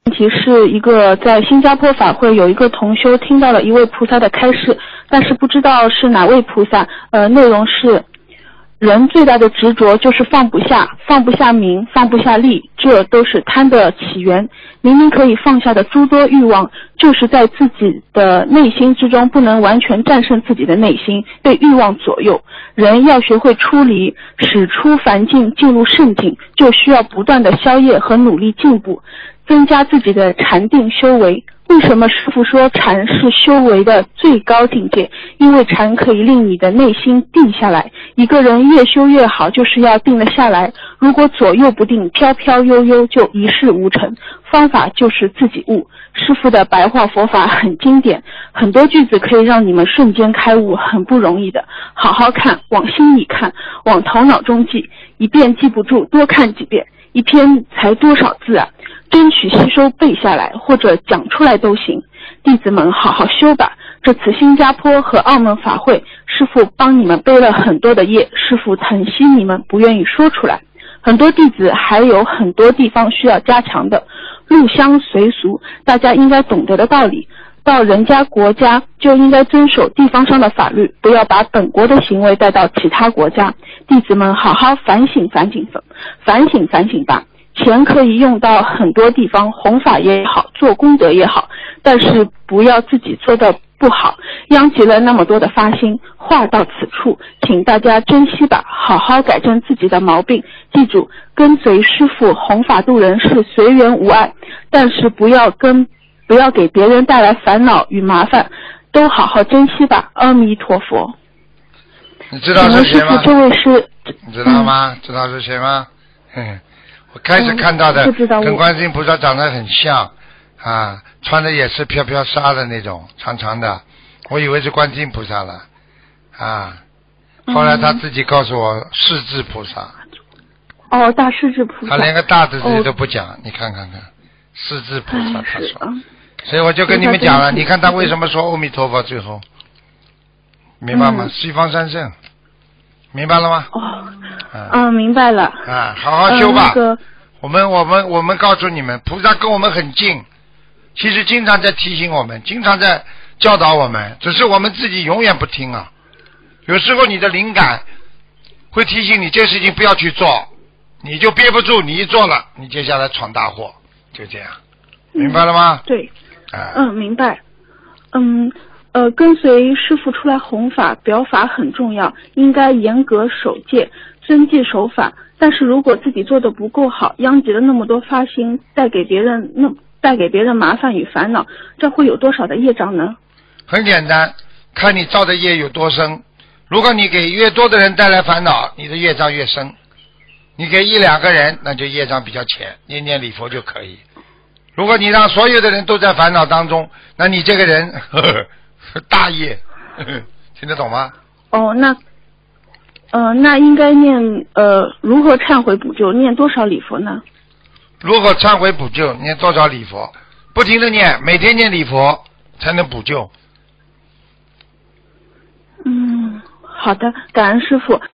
问题是一个在新加坡法会有一个同修听到了一位菩萨的开示，但是不知道是哪位菩萨。内容是人最大的执着就是放不下名，放不下利，这都是贪的起源。明明可以放下的诸多欲望，就是在自己的内心之中不能完全战胜自己的内心，被欲望左右。人要学会出离，使出凡境进入圣境，就需要不断的消业和努力进步，增加自己的禅定修为。为什么师父说禅是修为的最高境界？因为禅可以令你的内心定下来。一个人越修越好，就是要定了下来。如果左右不定，飘飘悠悠，就一事无成。方法就是自己悟。师父的白话佛法很经典，很多句子可以让你们瞬间开悟，很不容易的。好好看，往心里看，往头脑中记，一遍记不住，多看几遍。一篇才多少字啊？争取吸收背下来，或者讲出来都行。弟子们好好修吧。这次新加坡和澳门法会，师父帮你们背了很多的业，师父疼惜你们不愿意说出来。很多弟子还有很多地方需要加强的，入乡随俗，大家应该懂得的道理。到人家国家就应该遵守地方上的法律，不要把本国的行为带到其他国家。弟子们好好反省吧。钱可以用到很多地方，弘法也好，做功德也好，但是不要自己做的不好，殃及了那么多的发心。话到此处，请大家珍惜吧，好好改正自己的毛病。记住，跟随师父弘法度人是随缘无碍，但是不要给别人带来烦恼与麻烦，都好好珍惜吧。阿弥陀佛。 你知道是谁吗？ 这位是你知道吗？知道是谁吗？我开始看到的跟观世音菩萨长得很像啊，穿的也是飘飘纱的那种长长的，我以为是观世音菩萨了啊。后来他自己告诉我势至菩萨。 哦，大势至菩萨。 他连个大的字都不讲，你看看势至菩萨他说。所以我就跟你们讲了，你看他为什么说阿弥陀佛最后，明白吗？西方三圣，明白了吗？ 明白了。 好好修吧。我们告诉你们，菩萨跟我们很近，其实经常在提醒我们，经常在教导我们，只是我们自己永远不听啊。有时候你的灵感会提醒你这事情不要去做，你就憋不住，你一做了，你接下来闯大祸，就这样，明白了吗？ 对。明白。跟随师父出来弘法表法很重要，应该严格守戒，遵纪守法。但是如果自己做的不够好，殃及了那么多发心，带给别人麻烦与烦恼，这会有多少的业障呢？ 很简单，看你造的业有多深。如果你给越多的人带来烦恼，你的业障越深。你给一两个人，那就业障比较浅，念念礼佛就可以。如果你让所有的人都在烦恼当中，那你这个人大业，听得懂吗？ 那应该念如何忏悔补救，念多少礼佛呢？ 如何忏悔补救，念多少礼佛？不停的念，每天念礼佛才能补救。 好的，感恩师父。